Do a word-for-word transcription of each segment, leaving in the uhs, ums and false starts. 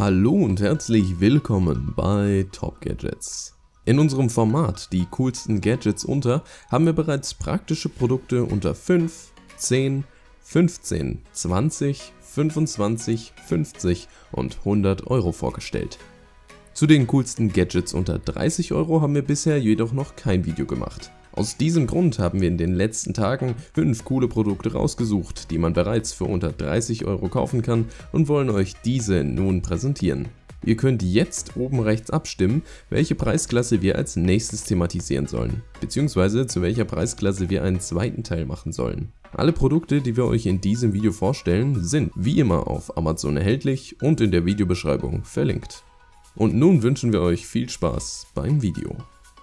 Hallo und herzlich willkommen bei Top Gadgets. In unserem Format die coolsten Gadgets unter haben wir bereits praktische Produkte unter fünf, zehn, fünfzehn, zwanzig, fünfundzwanzig, fünfzig und hundert Euro vorgestellt. Zu den coolsten Gadgets unter dreißig Euro haben wir bisher jedoch noch kein Video gemacht. Aus diesem Grund haben wir in den letzten Tagen fünf coole Produkte rausgesucht, die man bereits für unter dreißig Euro kaufen kann und wollen euch diese nun präsentieren. Ihr könnt jetzt oben rechts abstimmen, welche Preisklasse wir als nächstes thematisieren sollen, beziehungsweise zu welcher Preisklasse wir einen zweiten Teil machen sollen. Alle Produkte, die wir euch in diesem Video vorstellen, sind wie immer auf Amazon erhältlich und in der Videobeschreibung verlinkt. Und nun wünschen wir euch viel Spaß beim Video.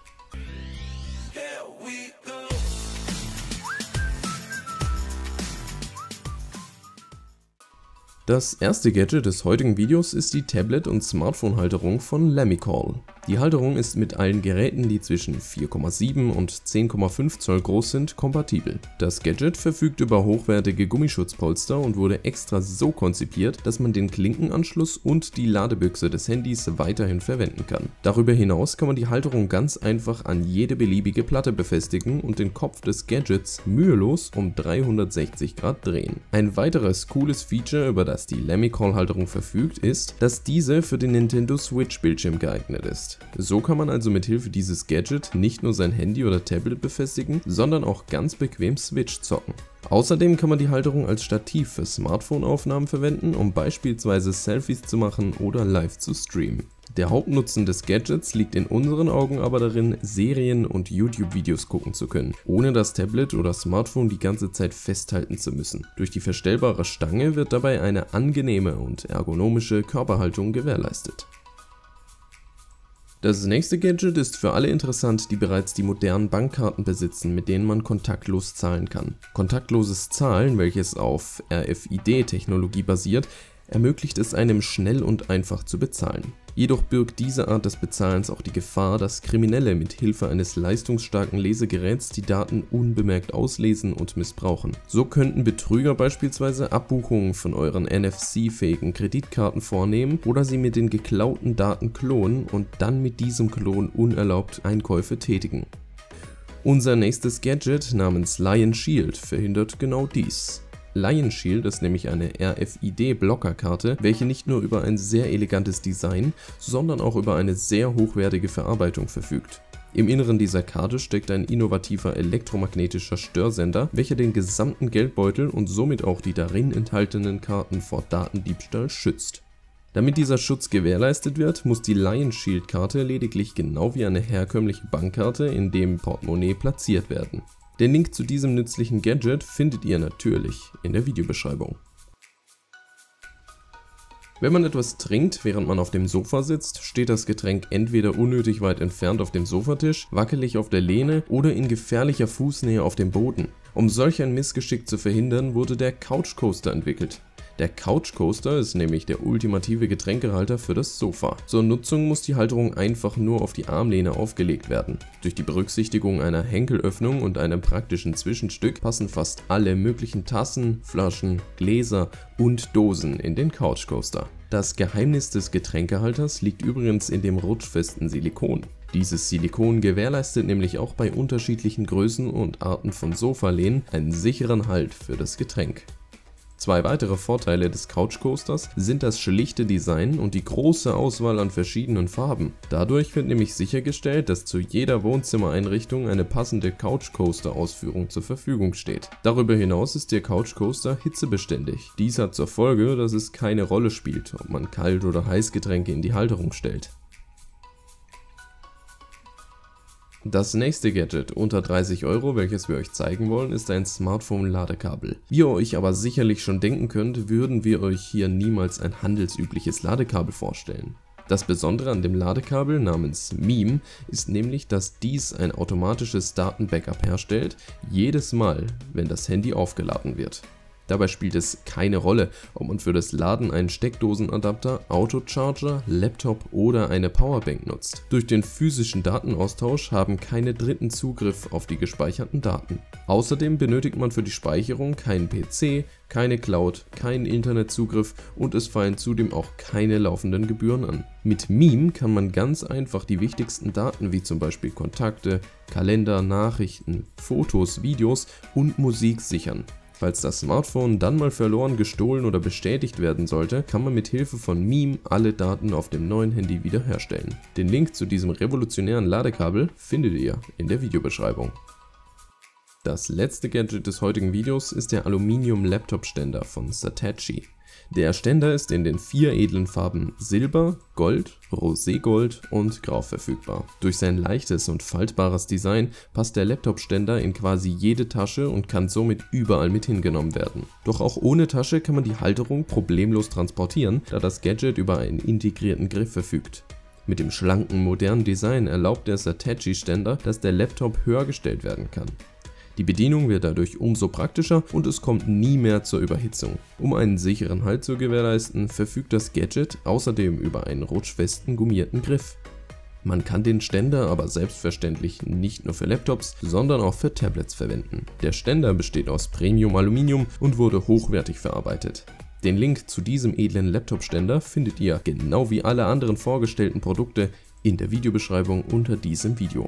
Das erste Gadget des heutigen Videos ist die Tablet- und Smartphone-Halterung von Lemicall. Die Halterung ist mit allen Geräten, die zwischen vier Komma sieben und zehn Komma fünf Zoll groß sind, kompatibel. Das Gadget verfügt über hochwertige Gummischutzpolster und wurde extra so konzipiert, dass man den Klinkenanschluss und die Ladebüchse des Handys weiterhin verwenden kann. Darüber hinaus kann man die Halterung ganz einfach an jede beliebige Platte befestigen und den Kopf des Gadgets mühelos um dreihundertsechzig Grad drehen. Ein weiteres cooles Feature, über das die Lemicall-Halterung verfügt, ist, dass diese für den Nintendo Switch-Bildschirm geeignet ist. So kann man also mit Hilfe dieses Gadget nicht nur sein Handy oder Tablet befestigen, sondern auch ganz bequem Switch zocken. Außerdem kann man die Halterung als Stativ für Smartphone-Aufnahmen verwenden, um beispielsweise Selfies zu machen oder live zu streamen. Der Hauptnutzen des Gadgets liegt in unseren Augen aber darin, Serien und YouTube-Videos gucken zu können, ohne das Tablet oder Smartphone die ganze Zeit festhalten zu müssen. Durch die verstellbare Stange wird dabei eine angenehme und ergonomische Körperhaltung gewährleistet. Das nächste Gadget ist für alle interessant, die bereits die modernen Bankkarten besitzen, mit denen man kontaktlos zahlen kann. Kontaktloses Zahlen, welches auf R F I D-Technologie basiert, ermöglicht es einem schnell und einfach zu bezahlen. Jedoch birgt diese Art des Bezahlens auch die Gefahr, dass Kriminelle mit Hilfe eines leistungsstarken Lesegeräts die Daten unbemerkt auslesen und missbrauchen. So könnten Betrüger beispielsweise Abbuchungen von euren N F C-fähigen Kreditkarten vornehmen oder sie mit den geklauten Daten klonen und dann mit diesem Klon unerlaubt Einkäufe tätigen. Unser nächstes Gadget namens Lion Shield verhindert genau dies. Lion Shield ist nämlich eine R F I D-Blockerkarte, welche nicht nur über ein sehr elegantes Design, sondern auch über eine sehr hochwertige Verarbeitung verfügt. Im Inneren dieser Karte steckt ein innovativer elektromagnetischer Störsender, welcher den gesamten Geldbeutel und somit auch die darin enthaltenen Karten vor Datendiebstahl schützt. Damit dieser Schutz gewährleistet wird, muss die Lion Shield Karte lediglich genau wie eine herkömmliche Bankkarte in dem Portemonnaie platziert werden. Den Link zu diesem nützlichen Gadget findet ihr natürlich in der Videobeschreibung. Wenn man etwas trinkt, während man auf dem Sofa sitzt, steht das Getränk entweder unnötig weit entfernt auf dem Sofatisch, wackelig auf der Lehne oder in gefährlicher Fußnähe auf dem Boden. Um solch ein Missgeschick zu verhindern, wurde der Couch Coaster entwickelt. Der Couch Coaster ist nämlich der ultimative Getränkehalter für das Sofa. Zur Nutzung muss die Halterung einfach nur auf die Armlehne aufgelegt werden. Durch die Berücksichtigung einer Henkelöffnung und einem praktischen Zwischenstück passen fast alle möglichen Tassen, Flaschen, Gläser und Dosen in den Couch Coaster. Das Geheimnis des Getränkehalters liegt übrigens in dem rutschfesten Silikon. Dieses Silikon gewährleistet nämlich auch bei unterschiedlichen Größen und Arten von Sofalehnen einen sicheren Halt für das Getränk. Zwei weitere Vorteile des Couch Coasters sind das schlichte Design und die große Auswahl an verschiedenen Farben. Dadurch wird nämlich sichergestellt, dass zu jeder Wohnzimmereinrichtung eine passende Couch Coaster Ausführung zur Verfügung steht. Darüber hinaus ist der Couch Coaster hitzebeständig. Dies hat zur Folge, dass es keine Rolle spielt, ob man Kalt- oder Heißgetränke in die Halterung stellt. Das nächste Gadget unter dreißig Euro, welches wir euch zeigen wollen, ist ein Smartphone-Ladekabel. Wie ihr euch aber sicherlich schon denken könnt, würden wir euch hier niemals ein handelsübliches Ladekabel vorstellen. Das Besondere an dem Ladekabel namens Meme ist nämlich, dass dies ein automatisches Datenbackup herstellt, jedes Mal, wenn das Handy aufgeladen wird. Dabei spielt es keine Rolle, ob man für das Laden einen Steckdosenadapter, Autocharger, Laptop oder eine Powerbank nutzt. Durch den physischen Datenaustausch haben keine Dritten Zugriff auf die gespeicherten Daten. Außerdem benötigt man für die Speicherung keinen P C, keine Cloud, keinen Internetzugriff und es fallen zudem auch keine laufenden Gebühren an. Mit Meme kann man ganz einfach die wichtigsten Daten wie zum Beispiel Kontakte, Kalender, Nachrichten, Fotos, Videos und Musik sichern. Falls das Smartphone dann mal verloren, gestohlen oder bestätigt werden sollte, kann man mit Hilfe von Meme alle Daten auf dem neuen Handy wiederherstellen. Den Link zu diesem revolutionären Ladekabel findet ihr in der Videobeschreibung. Das letzte Gadget des heutigen Videos ist der Aluminium-Laptop-Ständer von Satechi. Der Ständer ist in den vier edlen Farben Silber, Gold, Roségold und Grau verfügbar. Durch sein leichtes und faltbares Design passt der Laptop-Ständer in quasi jede Tasche und kann somit überall mit hingenommen werden. Doch auch ohne Tasche kann man die Halterung problemlos transportieren, da das Gadget über einen integrierten Griff verfügt. Mit dem schlanken, modernen Design erlaubt der Satechi-Ständer, dass der Laptop höher gestellt werden kann. Die Bedienung wird dadurch umso praktischer und es kommt nie mehr zur Überhitzung. Um einen sicheren Halt zu gewährleisten, verfügt das Gadget außerdem über einen rutschfesten gummierten Griff. Man kann den Ständer aber selbstverständlich nicht nur für Laptops, sondern auch für Tablets verwenden. Der Ständer besteht aus Premium-Aluminium und wurde hochwertig verarbeitet. Den Link zu diesem edlen Laptop-Ständer findet ihr, genau wie alle anderen vorgestellten Produkte, in der Videobeschreibung unter diesem Video.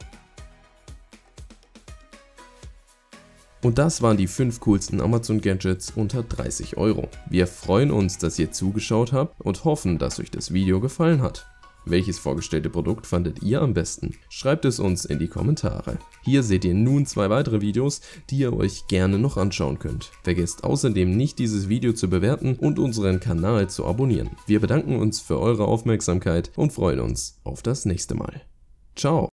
Und das waren die fünf coolsten Amazon-Gadgets unter dreißig Euro. Wir freuen uns, dass ihr zugeschaut habt und hoffen, dass euch das Video gefallen hat. Welches vorgestellte Produkt fandet ihr am besten? Schreibt es uns in die Kommentare. Hier seht ihr nun zwei weitere Videos, die ihr euch gerne noch anschauen könnt. Vergesst außerdem nicht, dieses Video zu bewerten und unseren Kanal zu abonnieren. Wir bedanken uns für eure Aufmerksamkeit und freuen uns auf das nächste Mal. Ciao!